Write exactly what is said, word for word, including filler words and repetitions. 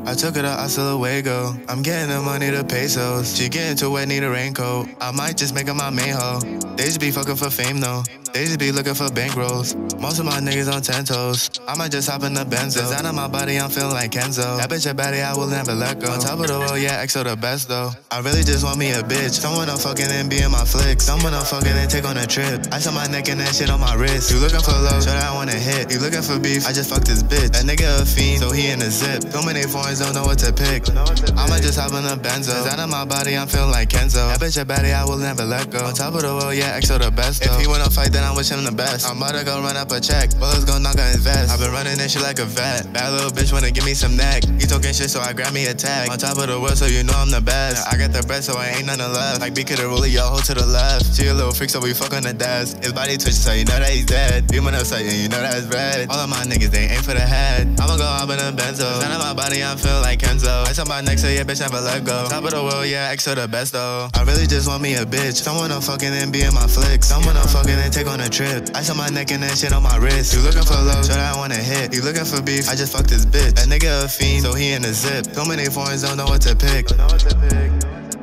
I took her to hasta luego. I'm getting the money to pesos. She getting too wet, need a raincoat. I might just make her my main hoe. They just be fucking for fame though. They just be looking for bankrolls. Most of my niggas on ten toes. I might just hop in the Benzo. Design on my body, I'm feeling like Kenzo. That bitch a baddie, I will never let go. On top of the world, yeah, X O the best though. I really just want me a bitch. Someone I'm fucking and be in my flicks. Someone I'm fucking and take on a trip. I saw my neck and that shit on my wrist. You looking for love, so that I wanna hit. You looking for beef, I just fucked this bitch. That nigga a fiend, so he in a zip. Too many foreigns don't know what to pick. I might just hop in the Benzo. Design on my body, I'm feeling like Kenzo. That bitch a baddie, I will never let go. On top of the world, yeah, X O the best though. If he wanna fight, then I wish him the best. I'm about to go run up a check. Bullets gon' knock on his vest. I've been running this shit like a vet. Bad little bitch wanna give me some neck. He talking shit, so I grab me a tag. On top of the world, so you know I'm the best. I got the bread, so I ain't nothing left. Like B could have really, yo, hold to the left. She a little freak, so we fuck on the desk. His body twitches, so you know that he's dead. Beam on the side, and you know that's red. All of my niggas, they aim for the head. I'ma go hop in a Benzo. Sound of my body, I'm feeling like Kenzo. I saw my neck, so yeah, bitch, never let go. Top of the world, yeah, X O the best though. I really just want me a bitch. Someone I'm fucking and be in my flicks. Someone I'm fucking and take on a trip. I saw my neck and that shit on my wrist. You looking for love, so that I wanna hit. You looking for beef, I just fucked this bitch. That nigga a fiend, so he in a zip. Too many foreigns don't know what to pick.